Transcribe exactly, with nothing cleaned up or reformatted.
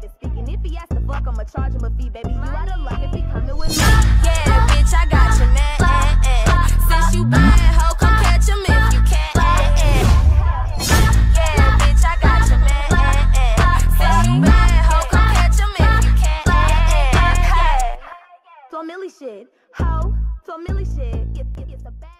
private speaking. If he asks to fuck, I'ma charge him a fee, baby. You out of luck if he coming with me. Yeah, bitch, I got your man. Since you bad, hoe, come catch him if you can. Yeah, bitch, I got your man. Since you bad, hoe, come catch him if you can. Family shit, ho, family shit. It's a bad